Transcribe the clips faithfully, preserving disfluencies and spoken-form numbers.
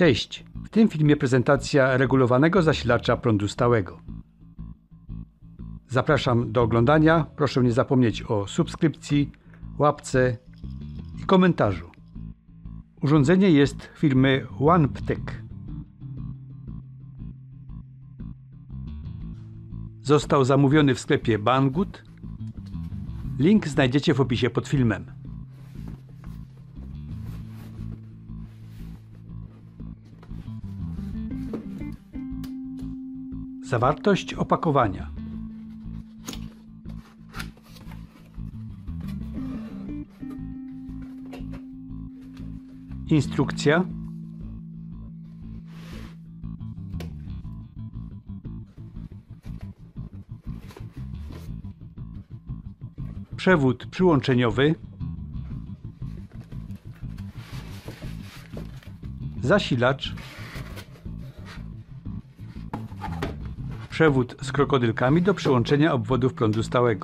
Cześć! W tym filmie prezentacja regulowanego zasilacza prądu stałego. Zapraszam do oglądania. Proszę nie zapomnieć o subskrypcji, łapce i komentarzu. Urządzenie jest firmy OnePtech. Został zamówiony w sklepie Banggood. Link znajdziecie w opisie pod filmem. Zawartość opakowania. Instrukcja. Przewód przyłączeniowy. Zasilacz. Przewód z krokodylkami do przyłączenia obwodów prądu stałego.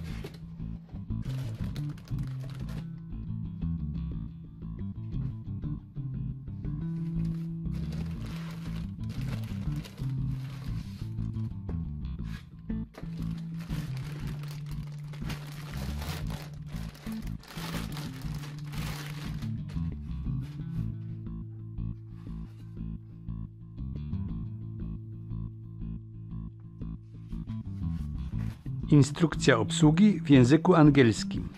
Instrukcja obsługi w języku angielskim.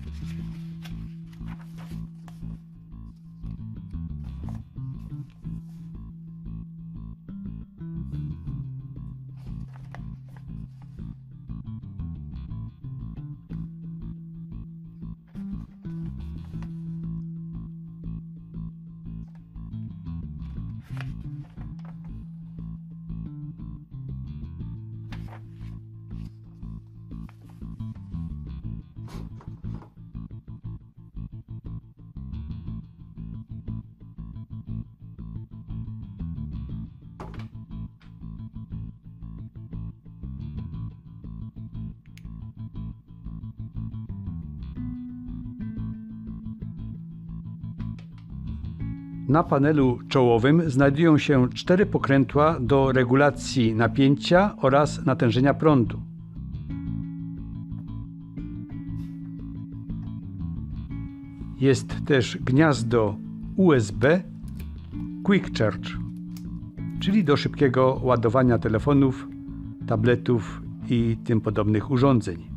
Na panelu czołowym znajdują się cztery pokrętła do regulacji napięcia oraz natężenia prądu. Jest też gniazdo U S B Quick Charge, czyli do szybkiego ładowania telefonów, tabletów i tym podobnych urządzeń.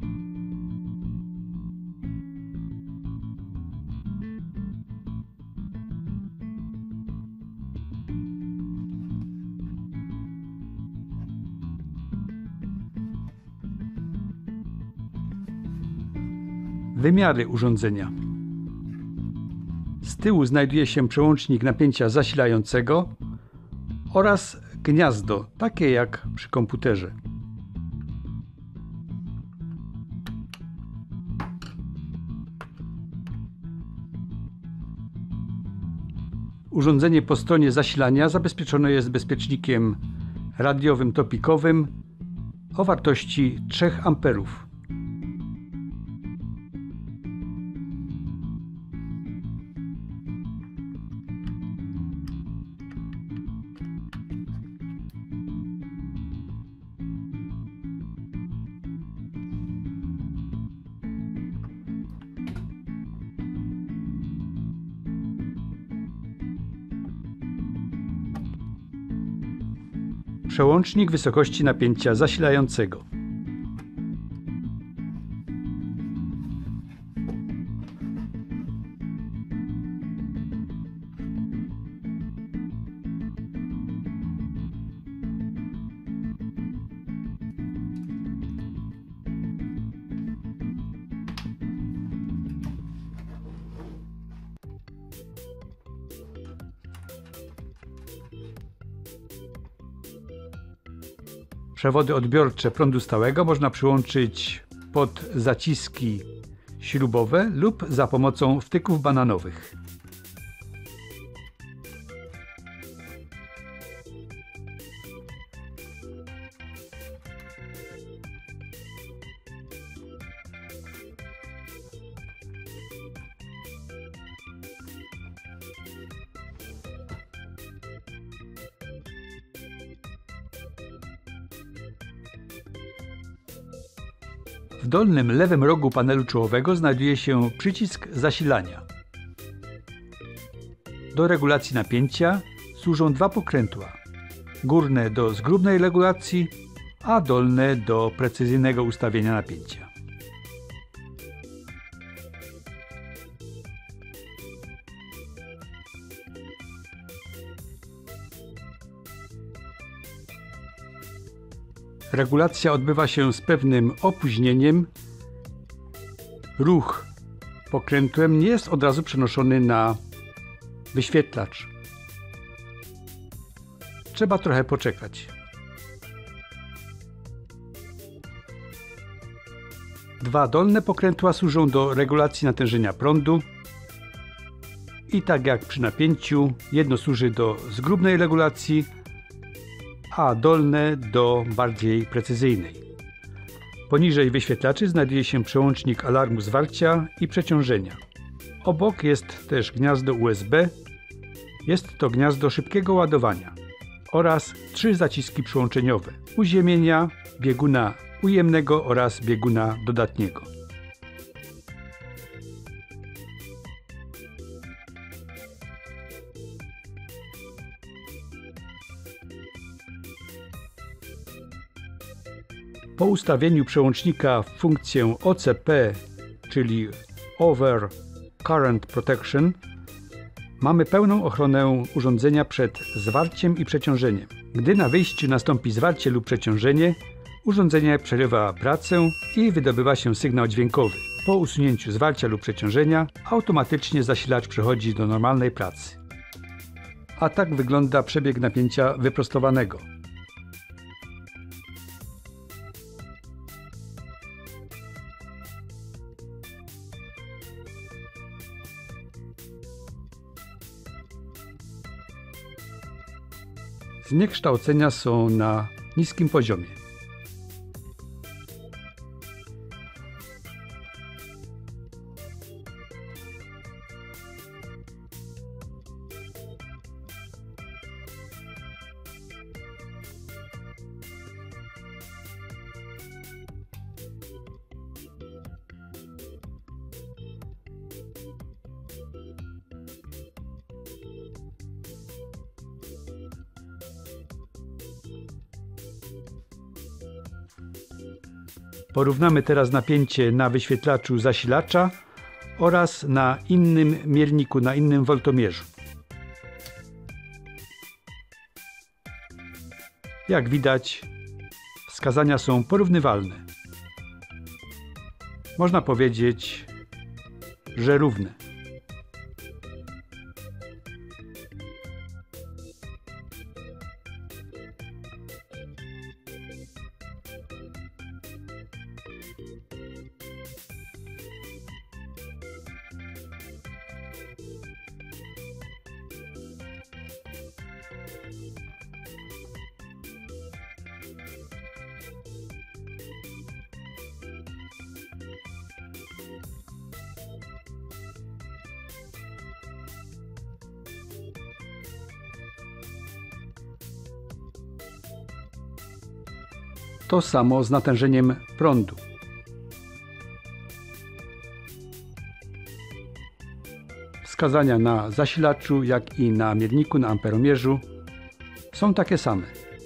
Wymiary urządzenia. Z tyłu znajduje się przełącznik napięcia zasilającego oraz gniazdo, takie jak przy komputerze. Urządzenie po stronie zasilania zabezpieczone jest bezpiecznikiem radiowym topikowym o wartości trzech amperów. Przełącznik wysokości napięcia zasilającego. Przewody odbiorcze prądu stałego można przyłączyć pod zaciski śrubowe lub za pomocą wtyków bananowych. W dolnym lewym rogu panelu czołowego znajduje się przycisk zasilania. Do regulacji napięcia służą dwa pokrętła. Górne do zgrubnej regulacji, a dolne do precyzyjnego ustawienia napięcia. Regulacja odbywa się z pewnym opóźnieniem. Ruch pokrętłem nie jest od razu przenoszony na wyświetlacz. Trzeba trochę poczekać. Dwa dolne pokrętła służą do regulacji natężenia prądu. I tak jak przy napięciu, jedno służy do zgrubnej regulacji, a dolne do bardziej precyzyjnej. Poniżej wyświetlaczy znajduje się przełącznik alarmu zwarcia i przeciążenia. Obok jest też gniazdo U S B. Jest to gniazdo szybkiego ładowania oraz trzy zaciski przyłączeniowe: uziemienia, bieguna ujemnego oraz bieguna dodatniego. Po ustawieniu przełącznika w funkcję O C P, czyli Over Current Protection, mamy pełną ochronę urządzenia przed zwarciem i przeciążeniem. Gdy na wyjściu nastąpi zwarcie lub przeciążenie, urządzenie przerywa pracę i wydobywa się sygnał dźwiękowy. Po usunięciu zwarcia lub przeciążenia automatycznie zasilacz przechodzi do normalnej pracy. A tak wygląda przebieg napięcia wyprostowanego. Zniekształcenia są na niskim poziomie. Porównamy teraz napięcie na wyświetlaczu zasilacza oraz na innym mierniku, na innym woltomierzu. Jak widać, wskazania są porównywalne. Można powiedzieć, że równe. To samo z natężeniem prądu. Wskazania na zasilaczu, jak i na mierniku, na amperomierzu są takie same.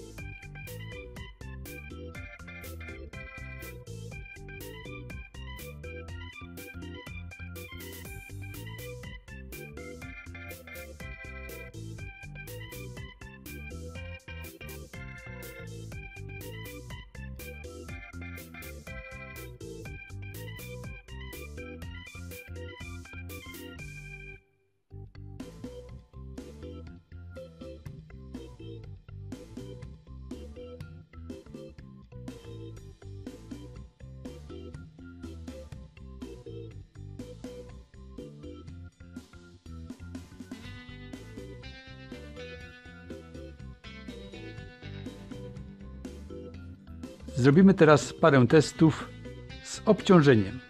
Zrobimy teraz parę testów z obciążeniem.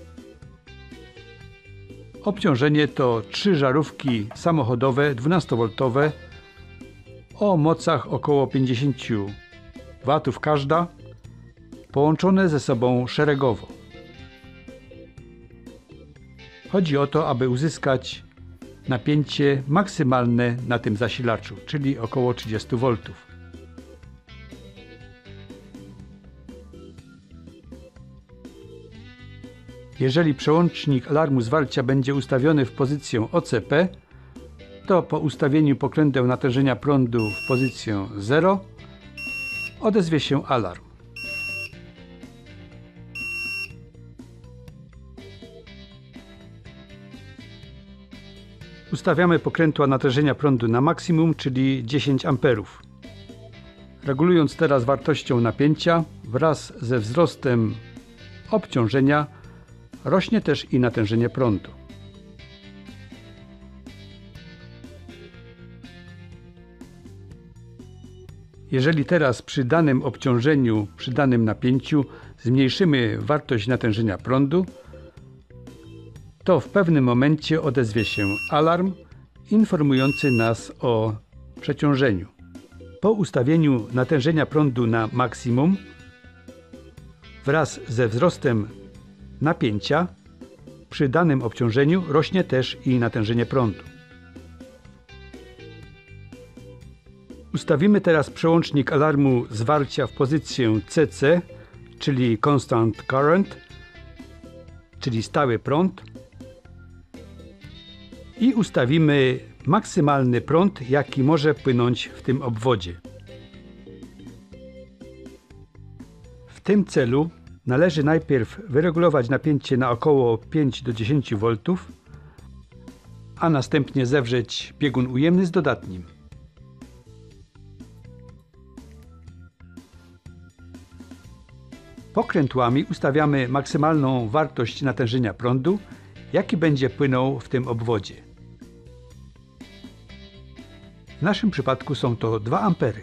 Obciążenie to trzy żarówki samochodowe dwunastowoltowe o mocach około pięćdziesiąt watów każda, połączone ze sobą szeregowo. Chodzi o to, aby uzyskać napięcie maksymalne na tym zasilaczu, czyli około trzydzieści woltów. Jeżeli przełącznik alarmu zwarcia będzie ustawiony w pozycję O C P, to po ustawieniu pokręteł natężenia prądu w pozycję zero odezwie się alarm. Ustawiamy pokrętła natężenia prądu na maksimum, czyli dziesięć amperów. Regulując teraz wartością napięcia, wraz ze wzrostem obciążenia rośnie też i natężenie prądu. Jeżeli teraz przy danym obciążeniu, przy danym napięciu zmniejszymy wartość natężenia prądu, to w pewnym momencie odezwie się alarm informujący nas o przeciążeniu. Po ustawieniu natężenia prądu na maksimum wraz ze wzrostem napięcia przy danym obciążeniu rośnie też i natężenie prądu. Ustawimy teraz przełącznik alarmu zwarcia w pozycję C C, czyli Constant Current, czyli stały prąd, i ustawimy maksymalny prąd, jaki może płynąć w tym obwodzie. W tym celu należy najpierw wyregulować napięcie na około pięć do dziesięciu woltów, a następnie zewrzeć biegun ujemny z dodatnim. Pokrętłami ustawiamy maksymalną wartość natężenia prądu, jaki będzie płynął w tym obwodzie. W naszym przypadku są to dwa ampery.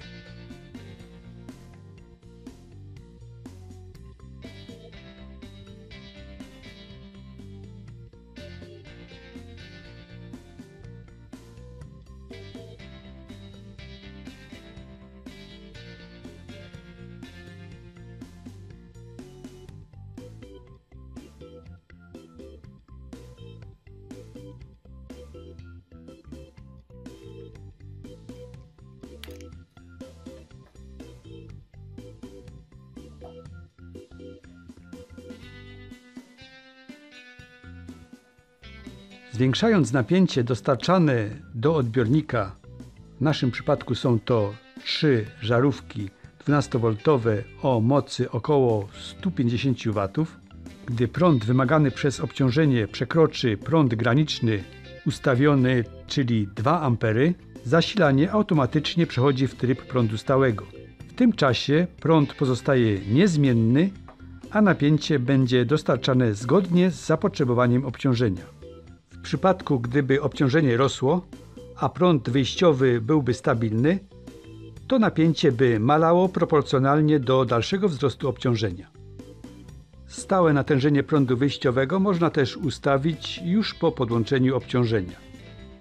Zwiększając napięcie dostarczane do odbiornika, w naszym przypadku są to trzy żarówki dwunastowoltowe o mocy około stu pięćdziesięciu watów, gdy prąd wymagany przez obciążenie przekroczy prąd graniczny ustawiony, czyli dwa ampery, zasilanie automatycznie przechodzi w tryb prądu stałego. W tym czasie prąd pozostaje niezmienny, a napięcie będzie dostarczane zgodnie z zapotrzebowaniem obciążenia. W przypadku, gdyby obciążenie rosło, a prąd wyjściowy byłby stabilny, to napięcie by malało proporcjonalnie do dalszego wzrostu obciążenia. Stałe natężenie prądu wyjściowego można też ustawić już po podłączeniu obciążenia.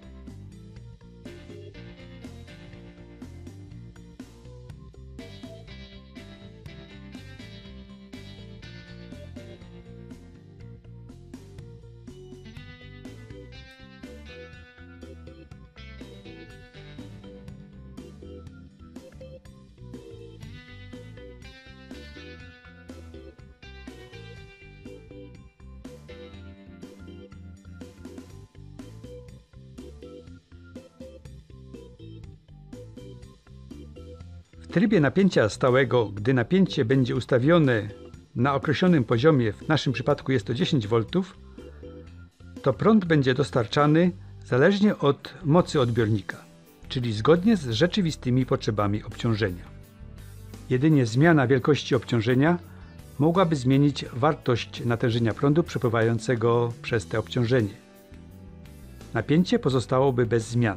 W trybie napięcia stałego, gdy napięcie będzie ustawione na określonym poziomie, w naszym przypadku jest to dziesięć woltów, to prąd będzie dostarczany zależnie od mocy odbiornika, czyli zgodnie z rzeczywistymi potrzebami obciążenia. Jedynie zmiana wielkości obciążenia mogłaby zmienić wartość natężenia prądu przepływającego przez to obciążenie. Napięcie pozostałoby bez zmian.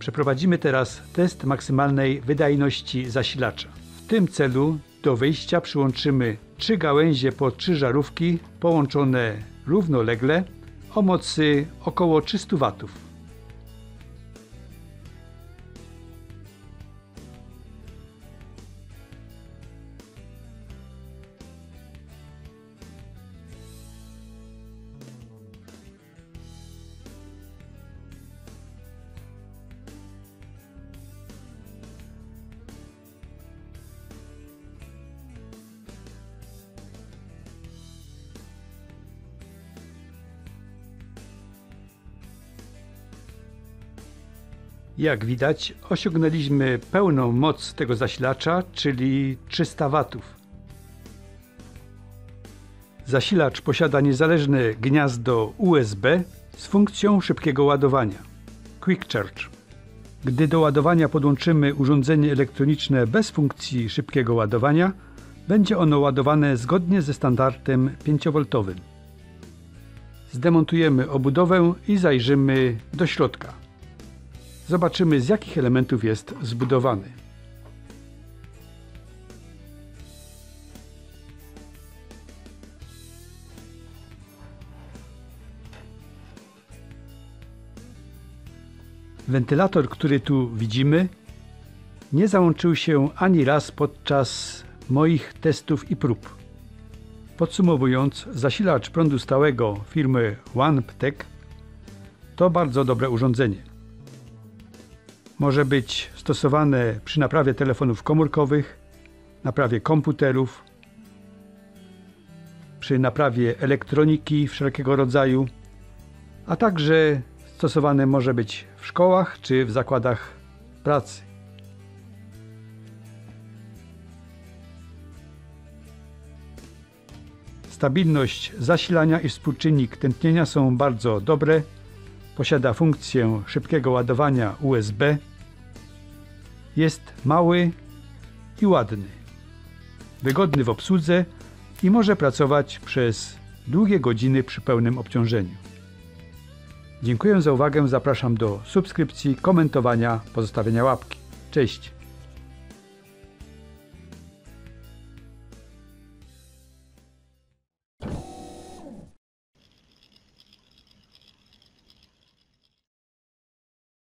Przeprowadzimy teraz test maksymalnej wydajności zasilacza. W tym celu do wyjścia przyłączymy trzy gałęzie po trzy żarówki połączone równolegle o mocy około trzysta watów. Jak widać, osiągnęliśmy pełną moc tego zasilacza, czyli trzysta watów. Zasilacz posiada niezależne gniazdo U S B z funkcją szybkiego ładowania Quick Charge. Gdy do ładowania podłączymy urządzenie elektroniczne bez funkcji szybkiego ładowania, będzie ono ładowane zgodnie ze standardem pięciowoltowym. Zdemontujemy obudowę i zajrzymy do środka. Zobaczymy, z jakich elementów jest zbudowany. Wentylator, który tu widzimy, nie załączył się ani raz podczas moich testów i prób. Podsumowując, zasilacz prądu stałego firmy OnePtech to bardzo dobre urządzenie. Może być stosowane przy naprawie telefonów komórkowych, naprawie komputerów, przy naprawie elektroniki wszelkiego rodzaju, a także stosowane może być w szkołach czy w zakładach pracy. Stabilność zasilania i współczynnik tętnienia są bardzo dobre. Posiada funkcję szybkiego ładowania U S B. Jest mały i ładny, wygodny w obsłudze i może pracować przez długie godziny przy pełnym obciążeniu. Dziękuję za uwagę, zapraszam do subskrypcji, komentowania, pozostawienia łapki. Cześć!